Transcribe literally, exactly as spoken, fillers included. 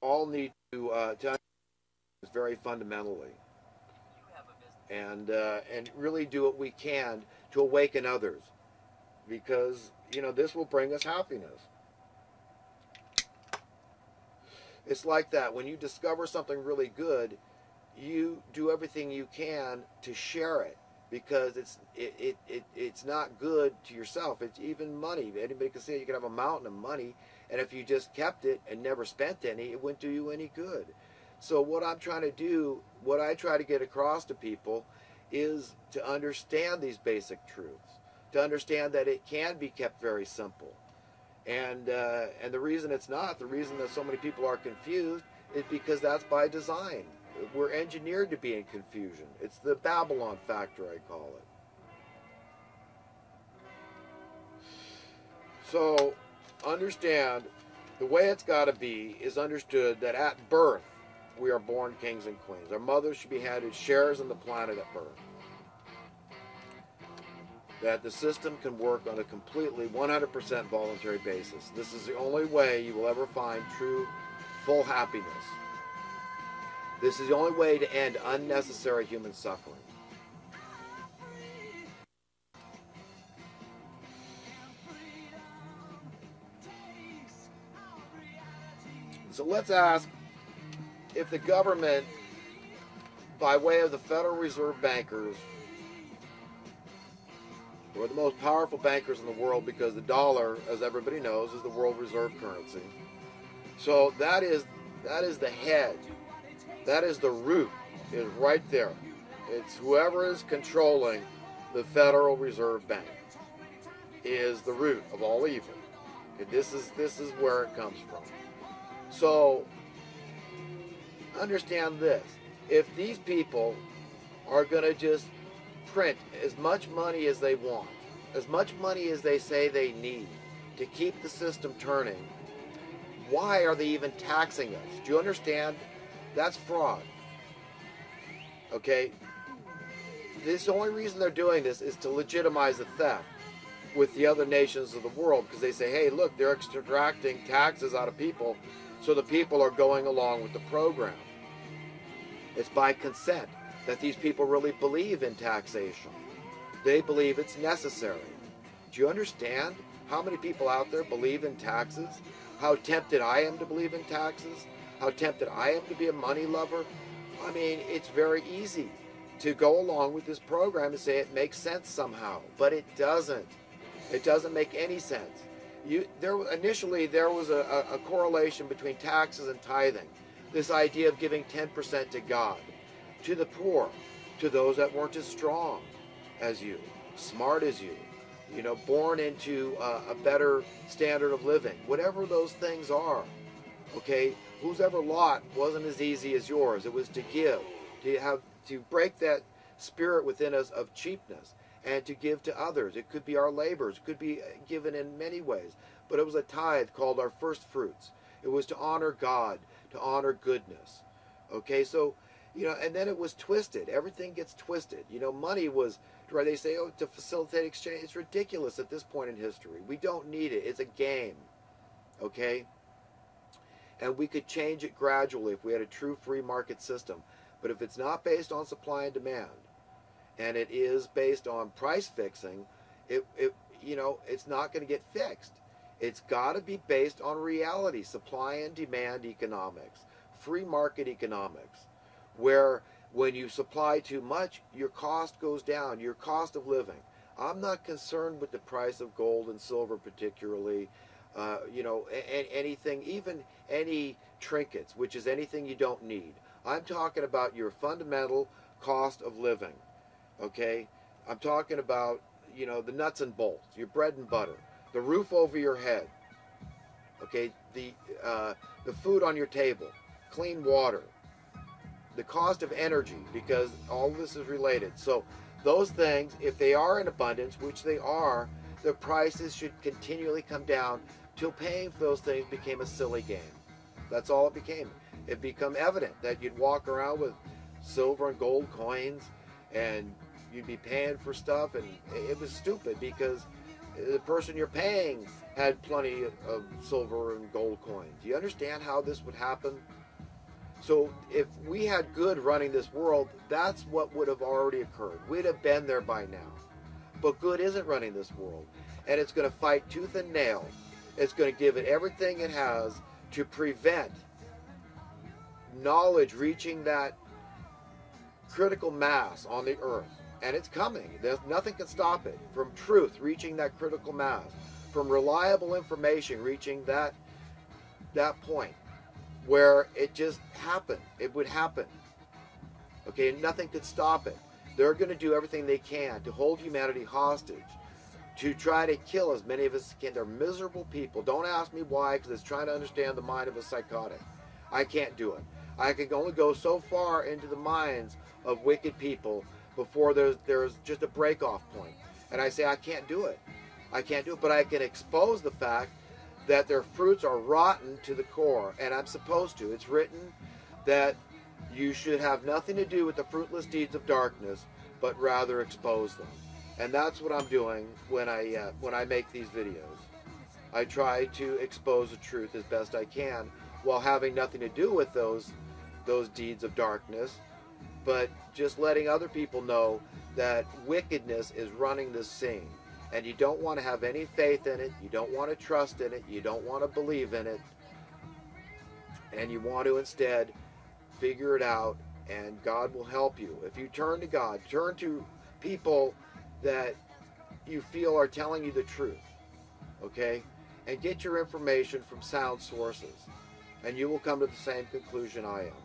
all need to uh, to understand this very fundamentally, and uh, and really do what we can to awaken others, because you know this will bring us happiness. It's like that when you discover something really good, you do everything you can to share it, because it's it, it, it it's not good to yourself. It's even money. Anybody can say you can have a mountain of money, and if you just kept it and never spent any, it wouldn't do you any good. So what I'm trying to do, what I try to get across to people, is to understand these basic truths, to understand that it can be kept very simple. And uh, and the reason it's not, the reason that so many people are confused, is because that's by design. We're engineered to be in confusion. It's the Babylon factor, I call it. So understand, the way it's got to be is understood that at birth we are born kings and queens. Our mothers should be handed shares in the planet at birth. That the system can work on a completely one hundred percent voluntary basis. This is the only way you will ever find true, full happiness. This is the only way to end unnecessary human suffering. So let's ask if the government, by way of the Federal Reserve bankers, who are the most powerful bankers in the world, because the dollar, as everybody knows, is the world reserve currency. So that is that is the head. That is the root. Is right there. It's whoever is controlling the Federal Reserve Bank is the root of all evil. Okay, this is this is where it comes from. So understand this. If these people are going to just print as much money as they want, as much money as they say they need to keep the system turning, why are they even taxing us? Do you understand? That's fraud. Okay? This, the only reason they're doing this is to legitimize the theft with the other nations of the world, because they say, hey, look, they're extracting taxes out of people, so the people are going along with the program. It's by consent that these people really believe in taxation. They believe it's necessary. Do you understand how many people out there believe in taxes? How tempted I am to believe in taxes? How tempted I am to be a money lover? I mean, it's very easy to go along with this program and say it makes sense somehow, but it doesn't. It doesn't make any sense. You, there, initially, there was a, a, a correlation between taxes and tithing. This idea of giving ten percent to God, to the poor, to those that weren't as strong as you, smart as you, you know, born into uh, a better standard of living, whatever those things are. Okay, whose ever lot wasn't as easy as yours. It was to give, to have, to break that spirit within us of cheapness, and to give to others. It could be our labors, it could be given in many ways, but it was a tithe called our first fruits. It was to honor God, to honor goodness. Okay, so, you know, and then it was twisted. Everything gets twisted. You know, money was, where they say, oh, to facilitate exchange. It's ridiculous at this point in history. We don't need it. It's a game. Okay? And we could change it gradually if we had a true free market system. But if it's not based on supply and demand, and it is based on price fixing, it, it you know, it's not going to get fixed. It's got to be based on reality, supply and demand economics, free market economics, where when you supply too much, your cost goes down, your cost of living. I'm not concerned with the price of gold and silver particularly, uh, you know, a- anything, even any trinkets, which is anything you don't need. I'm talking about your fundamental cost of living, okay? I'm talking about, you know, the nuts and bolts, your bread and butter, the roof over your head, okay, the, uh, the food on your table, clean water, the cost of energy, because all this is related. So those things, if they are in abundance, which they are, the prices should continually come down till paying for those things became a silly game. That's all it became. It became evident that you'd walk around with silver and gold coins and you'd be paying for stuff, and it was stupid because the person you're paying had plenty of silver and gold coins. Do you understand how this would happen? So if we had good running this world, that's what would have already occurred. We'd have been there by now. But good isn't running this world. And it's going to fight tooth and nail. It's going to give it everything it has to prevent knowledge reaching that critical mass on the earth. And it's coming. There's nothing can stop it. From truth reaching that critical mass. From reliable information reaching that, that point. Where it just happened. It would happen. Okay, and nothing could stop it. They're going to do everything they can to hold humanity hostage, to try to kill as many of us as can. They're miserable people. Don't ask me why, because it's trying to understand the mind of a psychotic. I can't do it. I can only go so far into the minds of wicked people before there's, there's just a break-off point. And I say, I can't do it. I can't do it, but I can expose the fact that their fruits are rotten to the core, and I'm supposed to. It's written that you should have nothing to do with the fruitless deeds of darkness, but rather expose them. And that's what I'm doing when I uh, when I make these videos. I try to expose the truth as best I can, while having nothing to do with those those deeds of darkness, but just letting other people know that wickedness is running this scene. And you don't want to have any faith in it. You don't want to trust in it. You don't want to believe in it. And you want to instead figure it out, and God will help you. If you turn to God, turn to people that you feel are telling you the truth, okay? And get your information from sound sources, and you will come to the same conclusion I am.